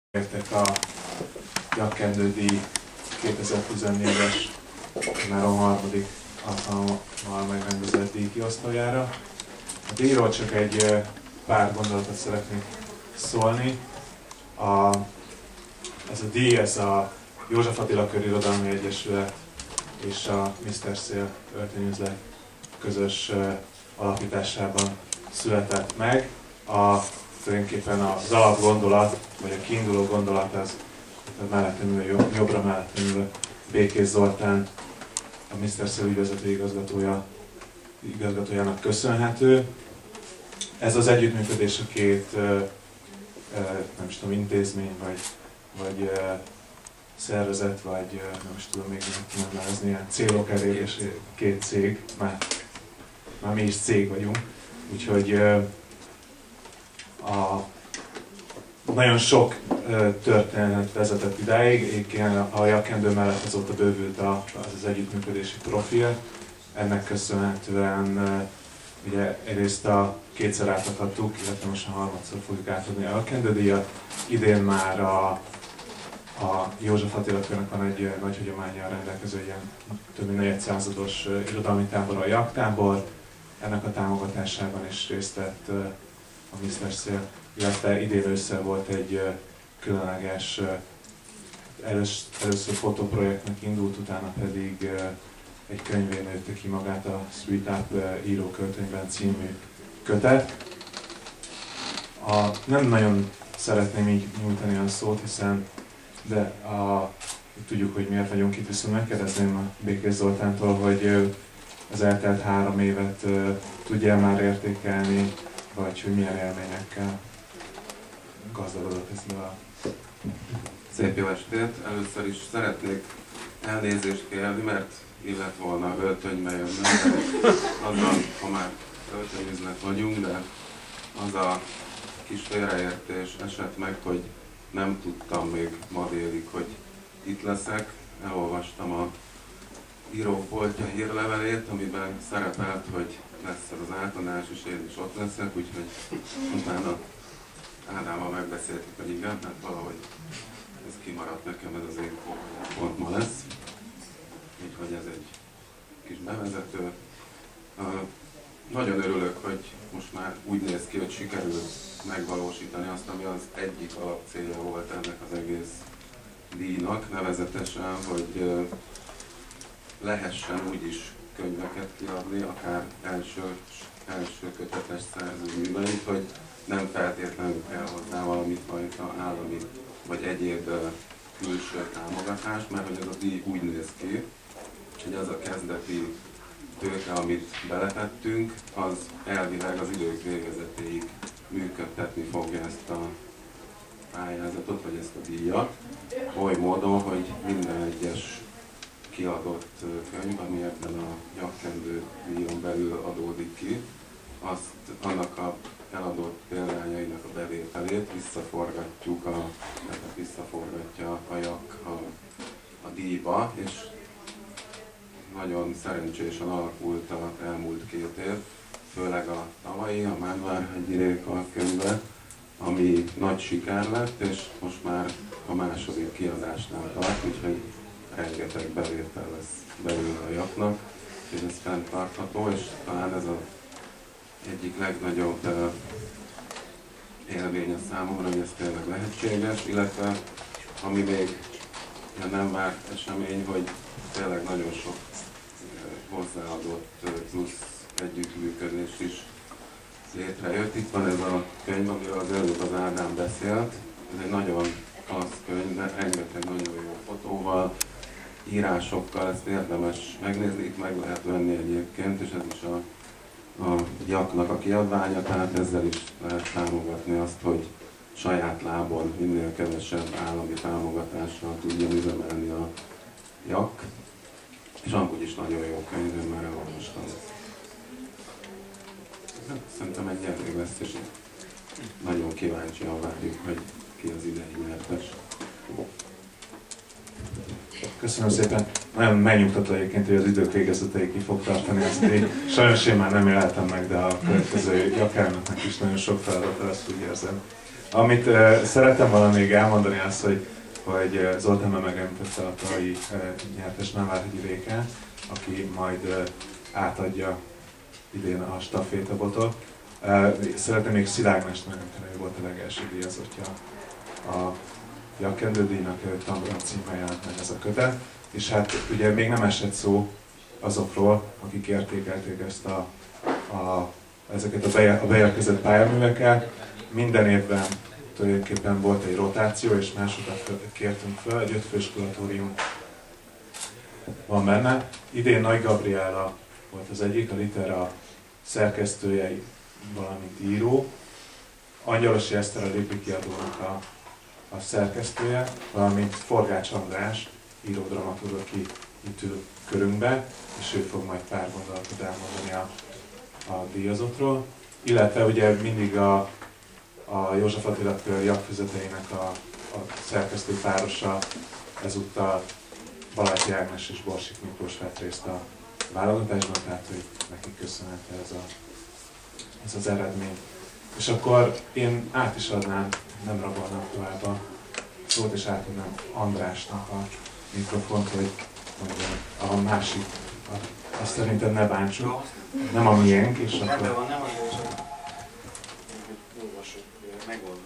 Értek a Gyakkendő-díj 2014-es már a harmadik alkalommal megrendezett díj kiosztójára. A díjról csak egy pár gondolatot szeretnék szólni. Ez a díj, ez a József Attila Körirodalmi Egyesület és a Mr. Szél öltönyüzlet közös alapításában született meg. Tulajdonképpen az alapgondolat, vagy a kiinduló gondolat az jobbra mellettem ülő Békés Zoltán, a Mr. Szél ügyvezető igazgatójának köszönhető. Ez az együttműködés a két nem is tudom, intézmény, vagy szervezet, vagy nem is tudom még nevezni, ilyen célok elérés, két cég, már mi is cég vagyunk. Úgyhogy nagyon sok történet vezetett idáig, a Gyakkendő mellett azóta bővült az együttműködési profil. Ennek köszönhetően ugye egyrészt kétszer átadhattuk, illetve most a harmadszor fogjuk átadni a Gyakkendő-díjat. Idén már a József Attila Körnek van egy nagy hagyománnyal rendelkező ilyen több mint negyedszázados irodalmi tábor, a Jaktábor. Ennek a támogatásában is részt vett a Mr. Szél, illetve idén ősszel volt egy különleges, először fotoprojektnek indult, utána pedig egy könyvén nőtte ki magát, a Sweet Up íróköltönyben című kötet. Nem nagyon szeretném így nyújtani a szót, de tudjuk, hogy miért vagyunk itt, viszont megkérdezném a Békés Zoltántól, hogy az eltelt 3 évet tudja már értékelni, vagy hogy milyen élményekkel gazdagodott ez a... Szép jó estét! Először is szeretnék elnézést kérni, mert illet volna öltönybe jönni, azzal, ha már öltönyüzlet vagyunk, de az a kis félreértés esett meg, hogy nem tudtam még ma délig, hogy itt leszek. Elolvastam a írópoltja hírlevelét, amiben szerepelt, hogy lesz ez az átadás, és én is ott leszek, úgyhogy utána Ádámmal megbeszéltük, hogy igen, hát valahogy ez kimaradt nekem, ez az én pont ma lesz. Úgyhogy ez egy kis bevezető. Nagyon örülök, hogy most már úgy néz ki, hogy sikerült megvalósítani azt, ami az egyik alapcélja volt ennek az egész díjnak, nevezetesen, hogy lehessen úgy is könyveket kiadni, akár első kötetes szerzőműveit, hogy nem feltétlenül kell hozzá valami fajta állami vagy egyéb külső támogatás, mert hogy ez a díj úgy néz ki, hogy az a kezdeti tőke, amit beletettünk, az elvileg az idők végezetéig működtetni fogja ezt a pályázatot, vagy ezt a díjat, oly módon, hogy minden egyes kiadott könyv, ami ebben a Gyakkendő díjon belül adódik ki, annak a eladott példányainak a bevételét visszaforgatja a Jak a díjba, és nagyon szerencsésen alakult az elmúlt 2 év, főleg a tavalyi, a Mádvárhegyi Réka könyve, ami nagy siker lett, és most már a második kiadásnál tart, úgyhogy rengeteg bevétel lesz belőle a Jaknak, úgyhogy ez fenntartható, és talán ez az egyik legnagyobb élmény a számomra, hogy ez tényleg lehetséges, illetve ami még nem várt esemény, hogy tényleg nagyon sok hozzáadott plusz együttműködés is létrejött. Itt van ez a könyv, amiről az előbb az Ádám beszélt. Ez egy nagyon klassz könyv, de rengeteg nagyon jó fotóval, írásokkal, ezt érdemes megnézni, itt meg lehet venni egyébként, és ez is a Jaknak a kiadványa, tehát ezzel is lehet támogatni azt, hogy saját lábon minél kevesebb állami támogatással tudja üzemelni a Jak. És amúgy is nagyon jó könyv, én már elolvastam. Szerintem egy elég lesz, és nagyon kíváncsian várjuk, hogy ki az idei nyertes. Köszönöm szépen. Nagyon megnyugtató egyébként, hogy az idők végezeteig ki fog tartani ezt így. Sajnos én már nem éltem meg, de a következő Gyakkendőnek is nagyon sok feladata lesz, úgy érzem. Amit szerettem volna még elmondani az, hogy Zoltán már megemlítette a tavalyi nyertes Mávárhegyi Réke, aki majd átadja idén a stafétabotot. Szeretném még Szilágy Ágnesnek említeni, ő volt a legelső díjazottja a Jakkendő-díjnak, Tambram címmel jelent meg ez a kötet. És hát ugye még nem esett szó azokról, akik értékelték ezeket a beérkezett pályaműveket. Minden évben tulajdonképpen volt egy rotáció, és másokat kértünk fel, egy 5 fős kuratórium van benne. Idén Nagy Gabriella volt az egyik, a Litera szerkesztője, valamint író. Angyalosi Eszter a Léppi kiadónak a szerkesztője, valamint Forgács András, író-dramaturg, aki itt ül körünkbe, és ő fog majd pár gondolatot elmondani a díjazottról. Illetve ugye mindig a József Attila Kör jakfüzeteinek a szerkesztő párosa, ezúttal Baláti Ágnes és Borsik Miklós vett részt a válogatásban, tehát hogy nekik köszönhető ez az eredmény. És akkor én át is adnám, nem rabolnám tovább a szót, és átadnám Andrásnak a mikrofont, hogy a másik, azt szerintem ne bántsuk, nem a miénk, és akkor... Rendben van, nem a miénk, olvasok, megoldom.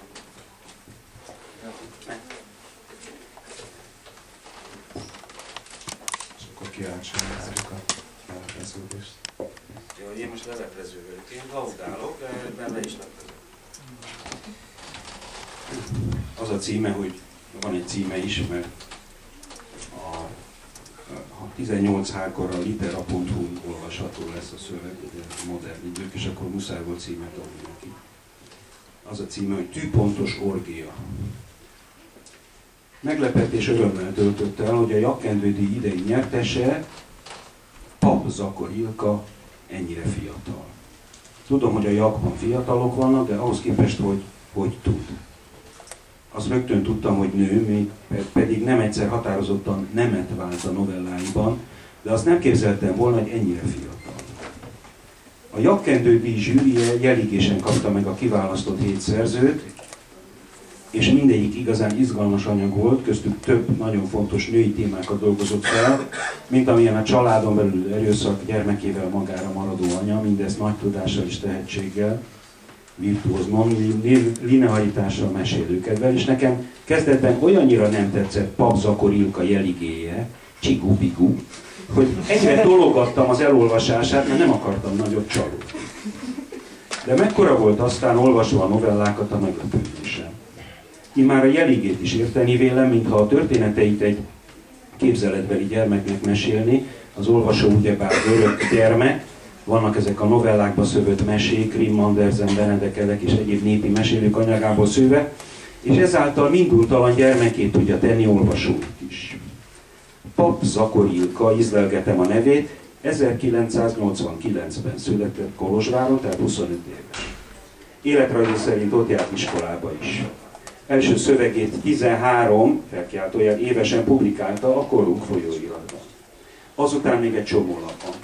És akkor kíváncsian várjuk a lelepleződést. Jó, én most leleplező vagyok. Én laudálok, de le is leplező. Az a címe, hogy van egy címe is, mert a 18 hákorra litera.hu-n olvasható lesz a szöveg, ugye modern idők, és akkor muszáj volt címet adni neki. Az a címe, hogy Tűpontos orgia. Meglepetés örömmel töltött el, hogy a Jakkendő-díj idei nyertese, Pap Zakor Ilka, ennyire fiatal. Tudom, hogy a Jakban fiatalok vannak, de ahhoz képest, hogy tud. Azt rögtön tudtam, hogy nő, még pedig nem egyszer határozottan nemet vált a novelláiban, de azt nem képzeltem volna, hogy ennyire fiatal. A Jakkendő-díj zsűrije jeligésen kapta meg a kiválasztott 7 szerzőt, és mindegyik igazán izgalmas anyag volt, köztük több nagyon fontos női témákat dolgozott fel, mint amilyen a családon belül erőszak, gyermekével magára maradó anya, mindezt nagy tudással és tehetséggel, virtuóz linearitással, mesélőkedvel, és nekem kezdetben olyannyira nem tetszett Pap Zakor Ilka jeligéje, csigú-bigú, hogy egyre tologattam az elolvasását, mert nem akartam nagyot csalódni. De mekkora volt aztán olvasva a novellákat a meglepődésem. Immár a jeligét is érteni vélem, mintha a történeteit egy képzeletbeli gyermeknek mesélni, az olvasó ugyebár örök gyermek, vannak ezek a novellákba szövött mesék, Grimm, Andersen, Benedekelek és egyéb népi mesélők anyagából szőve, és ezáltal minduntalan gyermekét tudja tenni olvasóit is. Pap Zakor Ilka, ízlelgetem a nevét, 1989-ben született Kolozsváron, tehát 25 éves. Életrajza szerint ott járt iskolába is. Első szövegét 13 felkiáltójel évesen publikálta a Korunk folyóiratban. Azután még egy csomó lapon.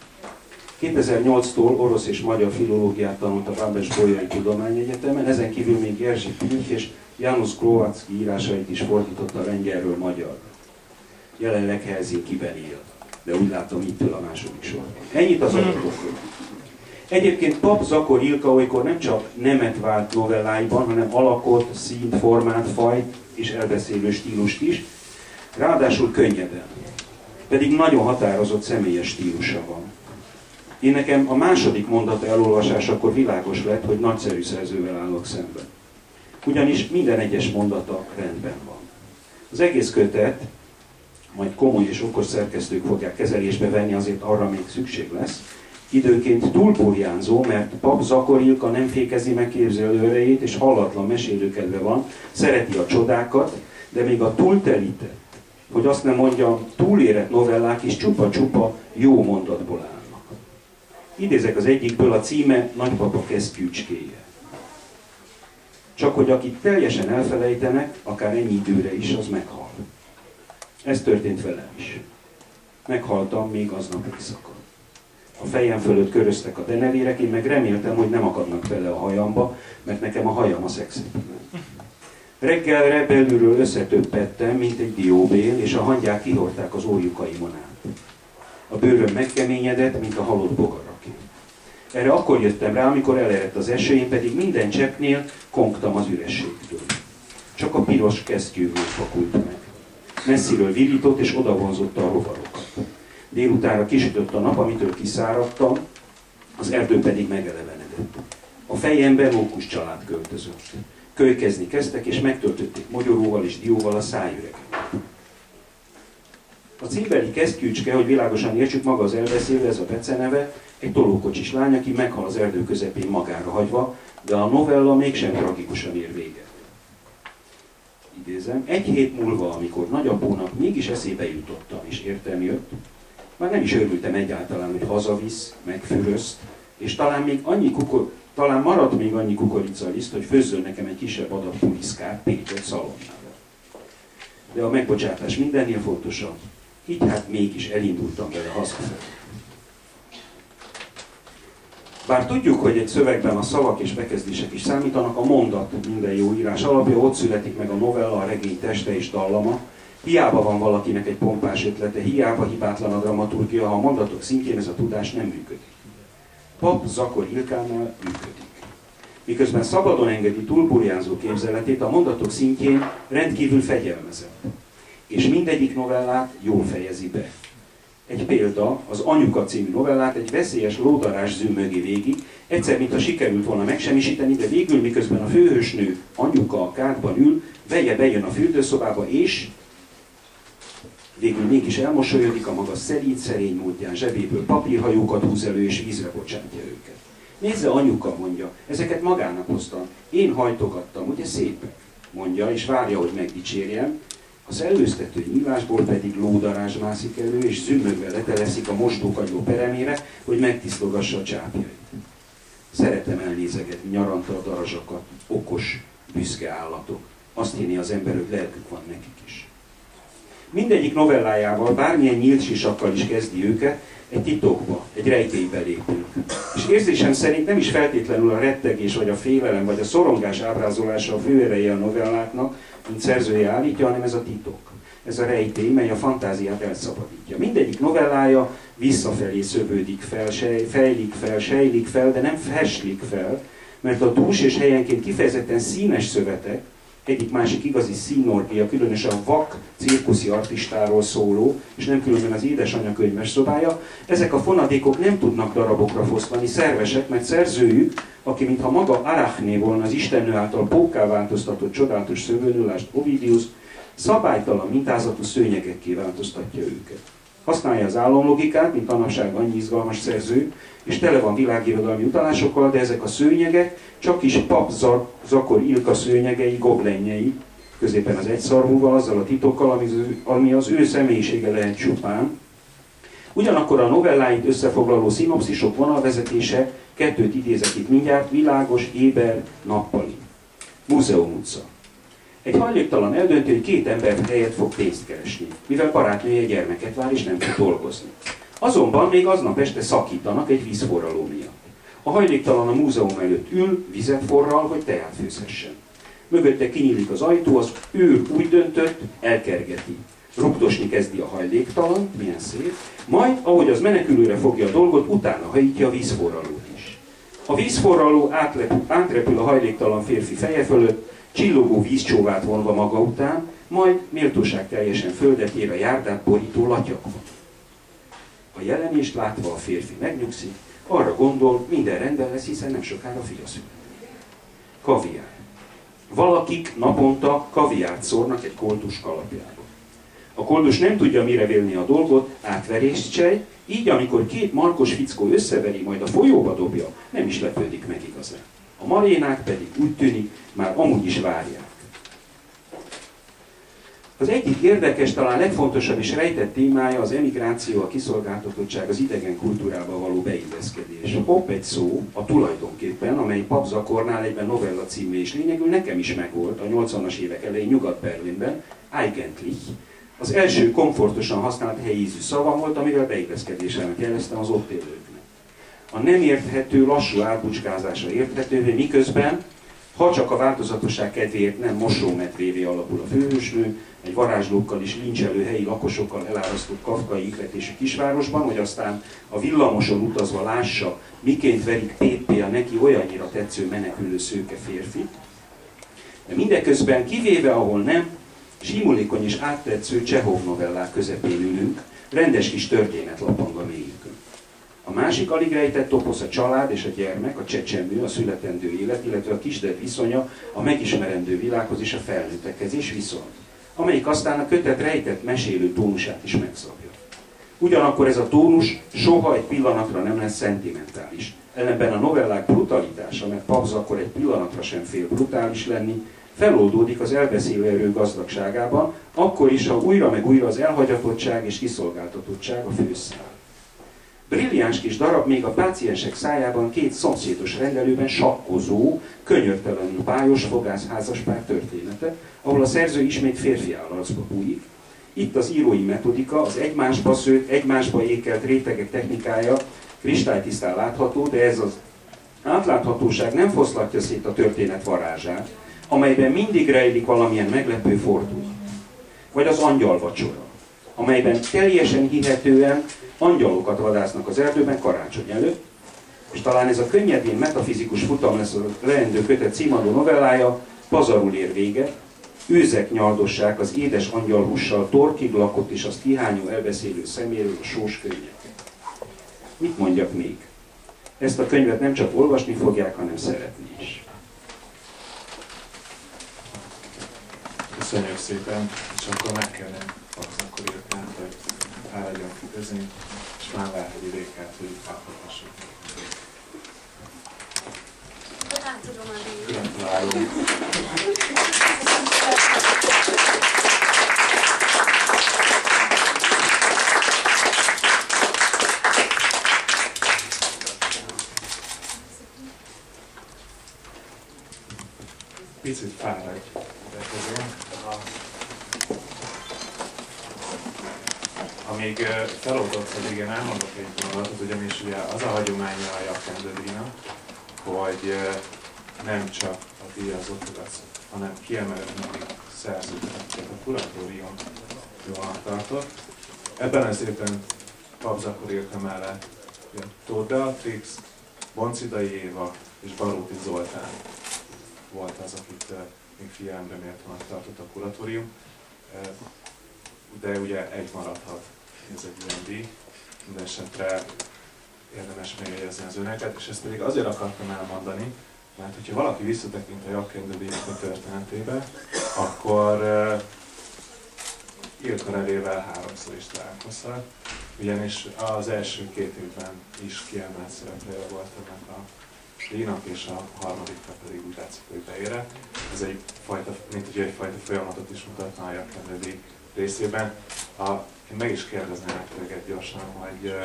2008-tól orosz és magyar filológiát tanult a Bábes-Bolyai Tudományegyetemen, ezen kívül még Jerzy Pilch és János Klovacki írásait is fordította lengyelről magyarra. Jelenleg Helsinkiben él, de úgy látom itt ül a második sorban. Ennyit az adatokról. Egyébként Pap Zakor Ilka olykor nem csak nemet vált novelláiban, hanem alakot, színt, formát, fajt és elbeszélő stílust is, ráadásul könnyeden. Pedig nagyon határozott személyes stílusa van. Én nekem a második mondata elolvasásakor világos lett, hogy nagyszerű szerzővel állok szemben. Ugyanis minden egyes mondata rendben van. Az egész kötet, majd komoly és okos szerkesztők fogják kezelésbe venni, azért arra még szükség lesz, időnként túlburjánzó, mert Pap Zakor Ilka nem fékezi meg képzelő erejét, és hallatlan mesélőkedve van, szereti a csodákat, de még a túltelített, hogy azt nem mondjam, túlérett novellák is csupa-csupa jó mondatból állnak. Idézek az egyikből, a címe Nagypapa kesztyűcskéje. Csak hogy akit teljesen elfelejtenek, akár ennyi időre is, az meghal. Ez történt velem is. Meghaltam még aznap éjszaka. A fejem fölött köröztek a denevérek, én meg reméltem, hogy nem akadnak bele a hajamba, mert nekem a hajam a szexipillen. Reggelre belülről összetöppettem, mint egy dióbél, és a hangyák kihordták az ójukaimon át. A bőröm megkeményedett, mint a halott bogaraké. Erre akkor jöttem rá, amikor elerett az eső, én pedig minden cseppnél kongtam az ürességtől. Csak a piros kesztyűvő fakult meg. Messziről virított és odavonzotta a rovarokat. Délutánra kisütött a nap, amitől kiszáradtam, az erdő pedig megelevenedett. A fejemben mókus család költözött. Kölykezni kezdtek, és megtöltötték mogyoróval és dióval a szájüreket. A címbeli kesztyűcske, hogy világosan értsük, maga az elbeszélő, ez a beceneve, egy tolókocsis lány, aki meghal az erdő közepén magára hagyva, de a novella mégsem tragikusan ér véget. Idézem, egy hét múlva, amikor nagyapónak mégis eszébe jutottam és értem jött, már nem is örültem egyáltalán, hogy hazavisz, megfüröszt, és talán maradt még annyi kukoricaliszt, hogy főzzön nekem egy kisebb adag puliszkát pirított szalonnával. De a megbocsátás mindennél fontosabb, így hát mégis elindultam vele hazafelé. Bár tudjuk, hogy egy szövegben a szavak és bekezdések is számítanak, a mondat minden jó írás alapja, ott születik meg a novella, a regény teste és dallama. Hiába van valakinek egy pompás ötlete, hiába hibátlan a dramaturgia, ha a mondatok szintjén ez a tudás nem működik. Pap Zakor Ilkánál működik. Miközben szabadon engedi túlburjánzó képzeletét, a mondatok szintjén rendkívül fegyelmezett. És mindegyik novellát jól fejezi be. Egy példa, az Anyuka című novellát egy veszélyes lódarás zümmögi végig, egyszer mintha sikerült volna megsemmisíteni, de végül miközben a főhősnő Anyuka a kádban ül, veje bejön a fürdőszobába, és végül mégis elmosolyodik a maga szerint szerény módján, zsebéből papírhajókat húz elő és vízre bocsátja őket. Nézze, anyuka, mondja, ezeket magának hoztam, én hajtogattam, ugye szépek, mondja, és várja, hogy megdicsérjem. Az előztető nyílásból pedig lódarázs mászik elő, és zümmögve leteleszik a mosdókagyló peremére, hogy megtisztogassa a csápjait. Szeretem elnézegetni nyaranta a darazsakat, okos, büszke állatok. Azt hinni az ember, hogy lelkük van nekik is. Mindegyik novellájával, bármilyen nyílt sisakkal is kezdi őket, egy titokba, egy rejtélybe lépünk. És érzésem szerint nem is feltétlenül a rettegés, vagy a félelem, vagy a szorongás ábrázolása a főereje a novelláknak, mint szerzője állítja, hanem ez a titok. Ez a rejtély, mely a fantáziát elszabadítja. Mindegyik novellája visszafelé szövődik fel, fejlik fel, sejlik fel, de nem festlik fel, mert a dús és helyenként kifejezetten színes szövetek, egyik-másik igazi színorgia, különösen a vak cirkuszi artistáról szóló, és nem különben az édesanyja könyves szobája, ezek a fonadékok nem tudnak darabokra foszlani, szervesek, mert szerzőjük, aki mintha maga Arachné volna az istennő által pókká változtatott csodálatos szövőnőlást Ovidius, szabálytalan mintázatú szőnyegekké változtatja őket. Használja az álomlogikát, mint manapság annyi izgalmas szerző, és tele van világirodalmi utalásokkal, de ezek a szőnyegek csak is Pap Zakor Ilka szőnyegei, goblenjei, középen az egyszarvúval, azzal a titokkal, ami az ő személyisége lehet csupán. Ugyanakkor a novelláit összefoglaló szinopszisok vonalvezetése, kettőt idézek itt mindjárt, világos, éber, nappali. Múzeum utca. Egy hajléktalan eldönti, hogy két ember helyett fog pénzt keresni, mivel barátnője gyermeket vár és nem tud dolgozni. Azonban még aznap este szakítanak egy vízforraló miatt. A hajléktalan a múzeum előtt ül, vizet forral, hogy teát főzhessen. Mögötte kinyílik az ajtó, az őr úgy döntött, elkergeti. Rugdosni kezdi a hajléktalan, milyen szép, majd, ahogy az menekülőre fogja a dolgot, utána hajítja a vízforralót is. A vízforraló átrepül a hajléktalan férfi feje fölött, csillogó vízcsóvát vonva maga után, majd méltóság teljesen földet ér a járdát borító latyakban. A jelenést látva a férfi megnyugszik, arra gondol, minden rendben lesz, hiszen nem sokára fia születik. Kaviár. Valakik naponta kaviárt szórnak egy koldus kalapjába. A koldus nem tudja mire vélni a dolgot, átverést csej, így amikor két markos fickó összeveri, majd a folyóba dobja, nem is lepődik meg igazán. A marénák pedig úgy tűnik, már amúgy is várják. Az egyik érdekes, talán legfontosabb és rejtett témája az emigráció, a kiszolgáltatottság, az idegen kultúrába való beilleszkedés. A pop egy szó, a tulajdonképpen, amely Pap Zakornál egyben novella című és lényegül nekem is megvolt a 80-as évek elején Nyugat-Berlinben, eigentlich. Az első komfortosan használt helyi ízű szava volt, amivel beilleszkedésemet jeleztem az ott élőknek. a nem érthető, lassú átbucskázása érthetővé, miközben, ha csak a változatosság kedvéért nem mosómedvévé alakul a főhősnő, egy varázslókkal és lincselő helyi lakosokkal elárasztott kafkai ihletésű kisvárosban, hogy aztán a villamoson utazva lássa, miként verik téppé a neki olyannyira tetsző menekülő szőke férfi. De mindeközben, kivéve ahol nem, símulékony és áttetsző Csehov novellák közepén ülünk, rendes kis történet lapang a mélyükön. A másik alig rejtett toposz a család és a gyermek, a csecsemő, a születendő élet, illetve a kisded viszonya a megismerendő világhoz és a felnőttekhez is viszont, amelyik aztán a kötet rejtett mesélő tónusát is megszabja. Ugyanakkor ez a tónus soha egy pillanatra nem lesz szentimentális. Ellenben a novellák brutalitása, mert Pabz akkor egy pillanatra sem fél brutális lenni, feloldódik az elbeszélő erő gazdagságában, akkor is, ha újra meg újra az elhagyatottság és kiszolgáltatottság a főszál. Brilliáns kis darab még a páciensek szájában két szomszédos rendelőben sakkozó, könyörtelenül pályos fogászházaspár története, ahol a szerző ismét férfi állarcba bújik. Itt az írói metodika, az egymásba szőtt, egymásba ékelt rétegek technikája kristálytisztán látható, de ez az átláthatóság nem foszlatja szét a történet varázsát, amelyben mindig rejlik valamilyen meglepő fordulat. Vagy az angyalvacsora, amelyben teljesen hihetően angyalokat vadásznak az erdőben karácsony előtt, és talán ez a könnyedén metafizikus futam lesz a leendő kötet címadó novellája, pazarul ér véget, őzek nyaldossák az édes angyalhússal torkig lakott és azt kihányó elbeszélő szeméről a sós könnyeket. Mit mondjak még? Ezt a könyvet nem csak olvasni fogják, hanem szeretni is. Köszönjük szépen, és akkor megkérném akkor írtát, hogy fáradjon kiközni, és már Várhegyi Rékát, hogy átadhassuk. Átadom a díjat. Gratulálunk. Picit fáradj, amíg feloldotsz, addig én elmondok egy gondolatot, ugyanis ugye az a hagyománya a Jakkendő-díjnak, hogy nem csak a díjazottokat, hanem kiemelkednek szerzőket, a kuratórium jól tartott. Ebben az évben Pabz akkor írta mellett Tóth Beatrix, Boncidai Éva és Baróti Zoltán volt az, akit még figyelemre méltóan tartott a kuratórium, de ugye egy maradhat, ez egy ilyen díj, mindesetre érdemes megjegyezni az önöket, és ezt pedig azért akartam elmondani, mert hogyha valaki visszatekint a Jakkendő-díjnak a történetébe, akkor Ilka Revével háromszor is találkozhat, ugyanis az első 2 évben is kiemelt szereplője volt ennek a díjnak, és a harmadikra pedig úgy látszik, hogy beérett. Ez egyfajta, mint hogy egyfajta folyamatot is mutatna a Jakkendő-díj részében. Én meg is kérdezném tőled gyorsan, hogy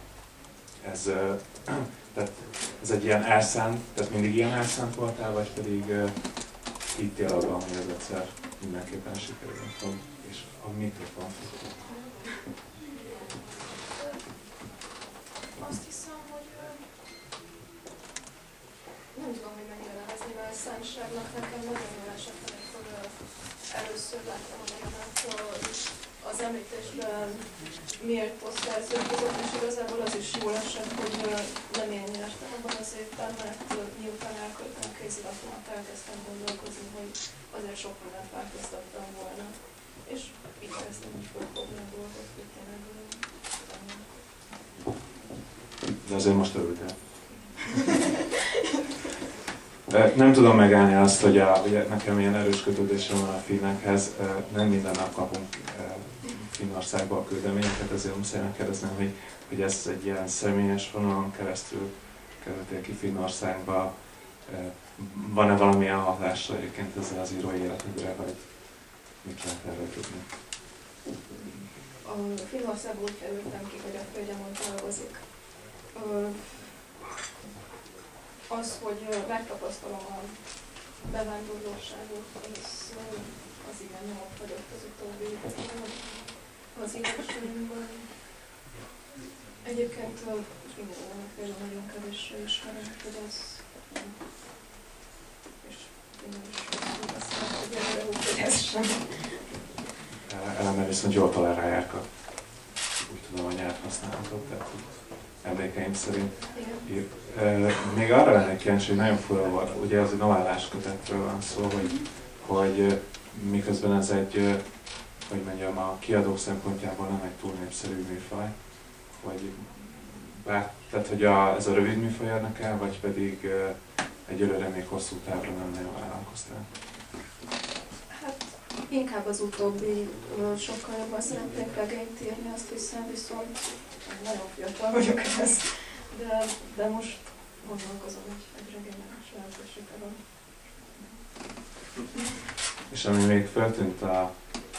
tehát ez egy ilyen elszánt, tehát mindig ilyen elszánt voltál, vagy pedig hittél abban, hogy ez egyszer mindenképpen sikerül, és a mikrofon. Azt hiszem, hogy nem tudom, hogy mennyire nevezni, mert a szánságnak nekem nagyon jól esett, amikor először láttam a nevemet az említésben miért posztszerződött, és igazából az is jól esett, hogy nem én nyertem abban az évben, mert miután elköltem a kézilatomat, elkezdtem gondolkozni, hogy azért sok mindent változtattam volna. És így kezdtem úgy fölfogni a dolgot, hogy tényleg De azért most örültél. Nem tudom megállni azt, hogy ugye nekem ilyen erős kötődésem van a filmekhez. Nem minden nap kapunk Finnországba a küldeményeket, ezért muszáj megkérdezném, hogy ez egy ilyen személyes vonalon keresztül kerültél ki Finnországba. Van-e valamilyen hatással egyébként ezzel az írói életedre, vagy mit lehet erről tudni? A Finnországból úgy kerültem ki, hogy a hölgyem ott dolgozik. Az, hogy megtapasztalom a bevándorlóságot, az igen nyomot hagyott az utóbbi az írásainkban. Egyébként Finnyolónak például nagyon kevéssé ismerem, hogy az... És én is rosszul beszélek, hogy előre úgy, hogy ez sem. Ellenben viszont jól tolerálják a, úgy tudom, a nyelv használatot, tehát emlékeim szerint. Még arra lennék kíváncsi, hogy nagyon fura volt, ugye az egy novellás kötetről van szó, hogy miközben ez egy, hogy mondjam, a kiadók szempontjából nem egy túl népszerű műfaj, tehát hogy ez a rövid műfaj érdekel, vagy pedig egyelőre még hosszú távra nem nagyon vállalkoztál? Hát inkább az utóbbi, sokkal jobban szeretnék regényt írni, azt hiszem, viszont nagyon fiatal vagyok ehhez, de most gondolkozom, hogy egy regényes lehetősége van. És ami még feltűnt a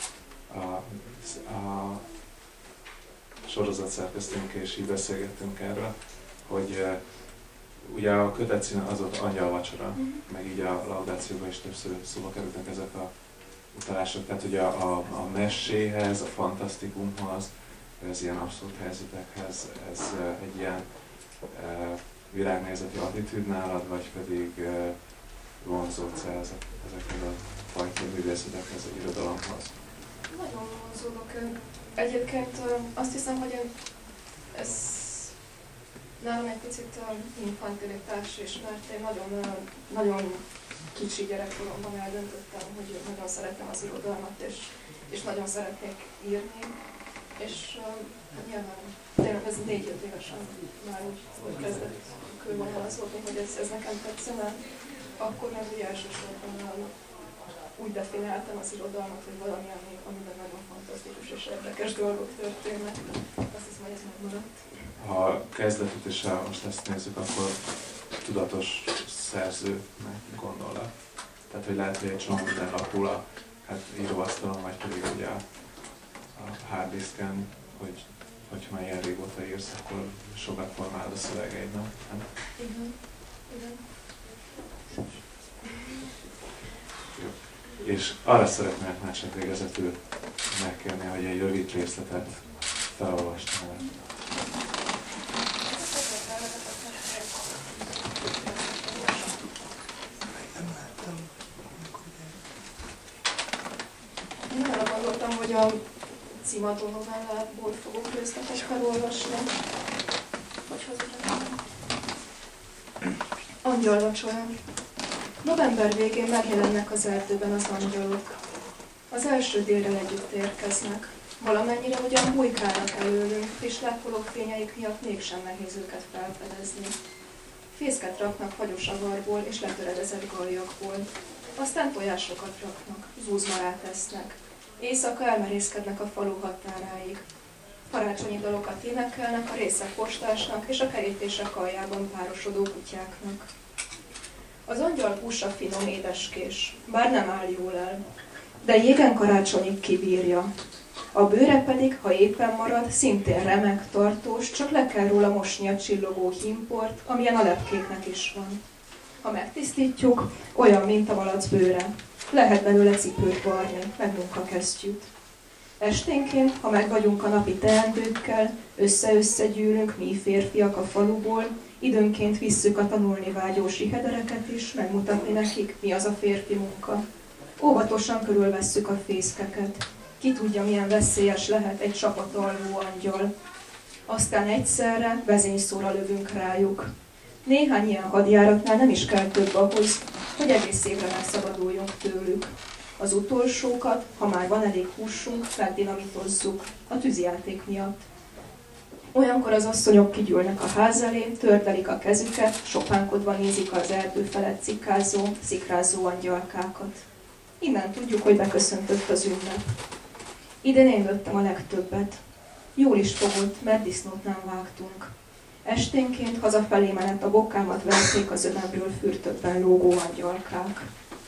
sorozatszerkesztőnkkel, és így beszélgettünk erről, hogy ugye a kötet címe az ott Angyalvacsora, meg így a laudációban is többször szóba kerültek ezek a utalások, tehát ugye a meséhez, a fantasztikumhoz, az ilyen abszolút helyzetekhez, ez egy ilyen világnézeti attitűd nálad, vagy pedig vonzódsz ezekhez a fajta művészetekhez, az irodalomhoz? Nagyon vonzódok. Egyébként azt hiszem, hogy ez nálam egy picit infantilitás is, mert én nagyon kicsi gyerekkoromban eldöntöttem, hogy nagyon szeretem az irodalmat, és nagyon szeretnék írni. És hát nyilván tényleg ez 4-5 évesen már úgy kezdett körvonalazódni, hogy ez nekem tetszene. Akkor meg ugye elsősorban úgy definiáltam az irodalmat, hogy valami, amiben nagyon fantasztikus és érdekes dolgok történnek. Azt hiszem, hogy ez megmaradt. Ha kezdetét és most ezt nézzük, akkor tudatos szerzőnek gondolod. Tehát, hogy lehet, hogy egy csomó minden lapul a íróasztalon, vagy pedig ugye a harddiszken, hogyha már ilyen régóta írsz, akkor sokat formálod a szövegeid, nem? Igen. Igen. És arra szeretnék már csak végezetül megkérni, hogy egy rövid részletet felolvasnál. Én arra gondoltam, hogy a címadó novellából fogok részletet felolvasni. Hogy hazudom. Angyalvacsora. November végén megjelennek az erdőben az angyalok. Az első délrel együtt érkeznek. Valamennyire ugyan bujkálnak előlünk, és láppoló fényeik miatt mégsem nehéz őket felfedezni. Fészket raknak fagyos avarból és letöredezett gallyakból. Aztán tojásokat raknak, zúzmarát esznek. Éjszaka elmerészkednek a falu határáig. Karácsonyi dalokat énekelnek a részek postásnak és a kerítések aljában párosodó kutyáknak. Az angyal húsa finom édeskés, bár nem áll jól el, de jégen karácsonyig kibírja. A bőre pedig, ha éppen marad, szintén remek, tartós, csak le kell róla mosni a csillogó hímport, amilyen a lepkéknek is van. Ha megtisztítjuk, olyan, mint a malac bőre. Lehet belőle cipőt varni, meg munkakesztyűt. Esténként, ha megvagyunk a napi teendőkkel, össze-össze gyűlünk mi férfiak a faluból, időnként visszük a tanulni vágyó sihedereket is, megmutatni nekik, mi az a férfi munka. Óvatosan körülvesszük a fészkeket. Ki tudja, milyen veszélyes lehet egy csapatalvó angyal. Aztán egyszerre vezényszóra lövünk rájuk. Néhány ilyen hadjáratnál nem is kell több ahhoz, hogy egész évre megszabaduljunk tőlük. Az utolsókat, ha már van elég húsunk, megdinamitozzuk a tűzjáték miatt. Olyankor az asszonyok kigyűlnek a ház elé, tördelik a kezüket, sopánkodva nézik az erdő felett cikkázó, szikrázó angyalkákat. Innen tudjuk, hogy beköszöntött az ünnep. Idén én lőttem a legtöbbet. Jól is fogott, mert disznót nem vágtunk. Esténként hazafelé menet a bokámat verték az önemről fürtökben lógó angyalkák.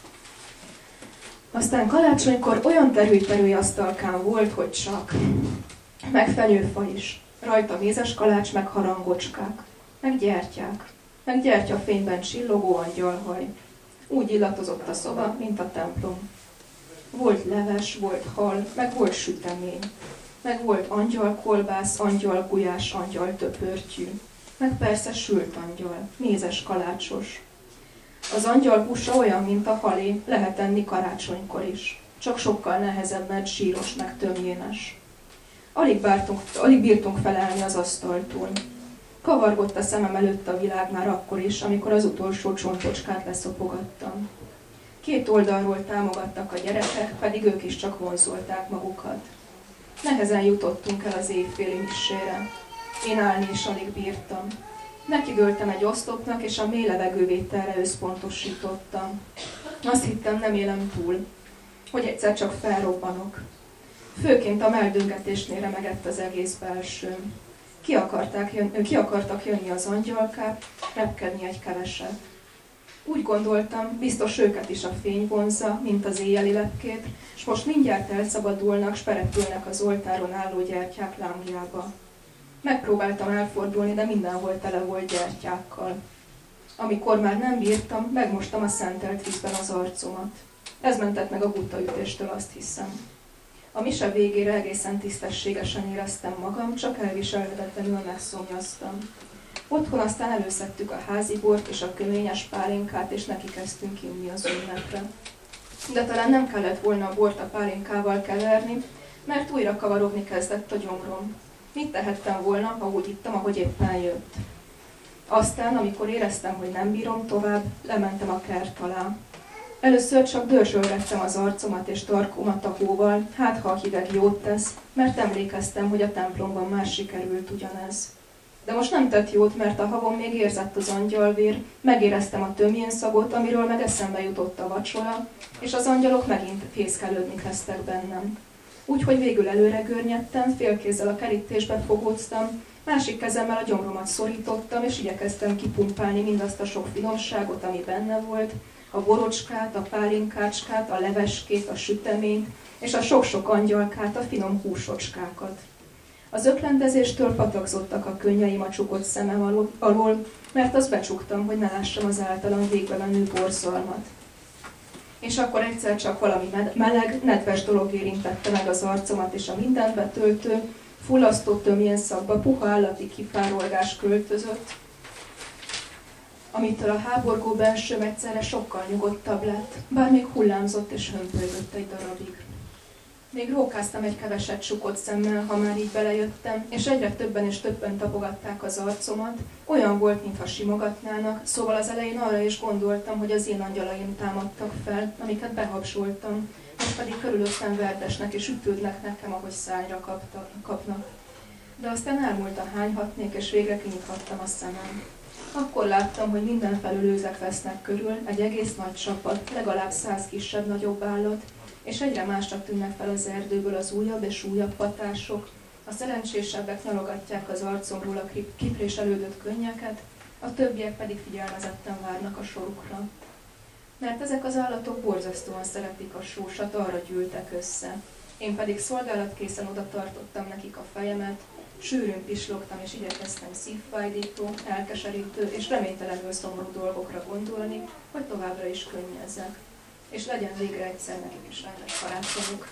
Aztán karácsonykor olyan terülj asztalkán volt, hogy csak. Meg fenyőfa is. Rajta mézes kalács, meg harangocskák. Meg gyertyák. Meg gyertyafényben csillogó angyalhaj. Úgy illatozott a szoba, mint a templom. Volt leves, volt hal, meg volt sütemény. Meg volt angyalkolbász, angyalgulyás, angyaltöpörtyű. meg persze sült angyal, mézes kalácsos. Az angyal húsa olyan, mint a halé, lehet enni karácsonykor is, csak sokkal nehezebb, mert síros meg tömjénes. Alig bírtunk felállni az asztaltól. Kavargott a szemem előtt a világ már akkor is, amikor az utolsó csontocskát leszopogattam. Két oldalról támogattak a gyerekek, pedig ők is csak vonzolták magukat. Nehezen jutottunk el az éjféli missére. Én állni is alig bírtam. Nekidőltem egy oszlopnak, és a mély levegővételre összpontosítottam. Azt hittem, nem élem túl, hogy egyszer csak felrobbanok. Főként a meldöngetésnél remegett az egész belsőm. Ki akartak jönni az angyalkák, repkedni egy keveset. Úgy gondoltam, biztos őket is a fény vonzza, mint az éjjeli lepkét, és most mindjárt elszabadulnak, s perepülnek az oltáron álló gyertyák lángjába. Megpróbáltam elfordulni, de mindenhol tele volt gyertyákkal. Amikor már nem bírtam, megmostam a szentelt vízben az arcomat. Ez mentett meg a gutaütéstől, azt hiszem. A mise végére egészen tisztességesen éreztem magam, csak elviselhetetlenül megszomjaztam. Otthon aztán előszedtük a házi bort és a köményes pálinkát, és neki kezdtünk inni az ünnepre. De talán nem kellett volna a bort a pálinkával keverni, mert újra kavarogni kezdett a gyomrom. Mit tehettem volna, ha úgy ittam, ahogy éppen jött? Aztán, amikor éreztem, hogy nem bírom tovább, lementem a kert alá. Először csak dörzsölgettem az arcomat és tarkómat a hóval, hát ha a hideg jót tesz, mert emlékeztem, hogy a templomban már sikerült ugyanez. De most nem tett jót, mert a havon még érzett az angyalvér, megéreztem a tömjén szagot, amiről meg eszembe jutott a vacsora, és az angyalok megint fészkelődni kezdtek bennem. Úgyhogy végül előre görnyedtem, félkézzel a kerítésbe fogóztam, másik kezemmel a gyomromat szorítottam, és igyekeztem kipumpálni mindazt a sok finomságot, ami benne volt, a borocskát, a pálinkácskát, a leveskét, a süteményt, és a sok-sok angyalkát, a finom húsocskákat. Az öklendezéstől patakzottak a könnyeim a csukott szemem alól, mert azt becsuktam, hogy ne lássam az általam végbe menő borzalmat. És akkor egyszer csak valami meleg, nedves dolog érintette meg az arcomat, és a mindent betöltő, fullasztó tömjén szagba puha állati kipárolgás költözött, amitől a háborgó belsőm egyszerre sokkal nyugodtabb lett, bár még hullámzott és hömpölygött egy darabig. Még rókáztam egy keveset csukott szemmel, ha már így belejöttem, és egyre többen és többen tapogatták az arcomat, olyan volt, mintha simogatnának, szóval az elején arra is gondoltam, hogy az én angyalaim támadtak fel, amiket behabsoltam, most pedig körülöttem verdesnek és ütődnek nekem, ahogy szányra kapnak. De aztán elmúlt a hányhatnék, és végre kinyithattam a szemem. Akkor láttam, hogy mindenfelől őzek vesznek körül, egy egész nagy csapat, legalább 100 kisebb-nagyobb állat, és egyre másra tűnnek fel az erdőből az újabb és újabb patások. A szerencsésebbek nyalogatják az arcomról a kipréselődött könnyeket, a többiek pedig figyelmezetten várnak a sorukra. Mert ezek az állatok borzasztóan szeretik a sósat, arra gyűltek össze. Én pedig szolgálatkészen oda tartottam nekik a fejemet, sűrűn pislogtam és igyekeztem szívfájdító, elkeserítő és reménytelenül szomorú dolgokra gondolni, hogy továbbra is könnyezzek. És legyen végre egyszer nekik is rendes karácsonyuk.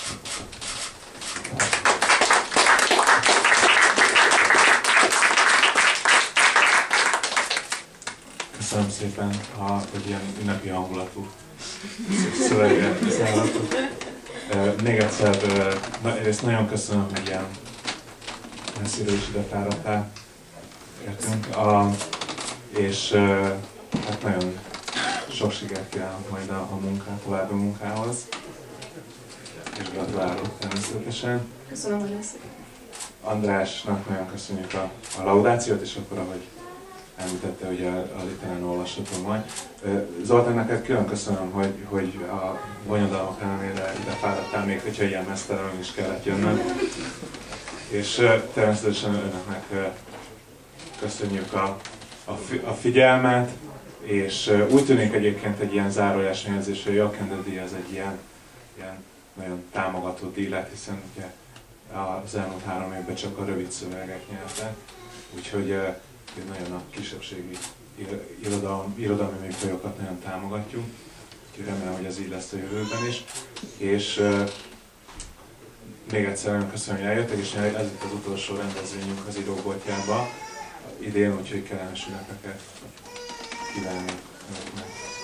Köszönöm szépen, hogy ilyen ünnepi hangulatú szöveget szállhatok. Még egyszer, egyrészt nagyon köszönöm, hogy ilyen messziről is ide fáradtál, értünk. És hát nagyon sok sikert kívánok majd a további munkához. És gratulálok természetesen. Köszönöm, hogy lesz. Andrásnak nagyon köszönjük a laudációt, és akkor, ahogy említette, hogy a literán olvasható vagy. Zoltán, neked külön köszönöm, hogy a bonyodalmak ellenére ide fáradtál, még hogyha ilyen mesztelenül is kellett jönnöm. És természetesen önöknek köszönjük a figyelmet, és úgy tűnik egyébként egy ilyen zárójás érzés, hogy a Jakkendő-díj az egy ilyen nagyon támogató díj lett, hiszen ugye az elmúlt 3 évben csak a rövid szövegek nyertek, úgyhogy nagyon a kisebbségi irodalmi műfajokat nagyon támogatjuk, úgyhogy remélem, hogy ez így lesz a jövőben is. És még egyszer nagyon köszönöm, hogy eljöttek, és ez itt az utolsó rendezvényünk az Íróboltjában. idén, úgyhogy kellemes ünnepeket kívánok önöknek.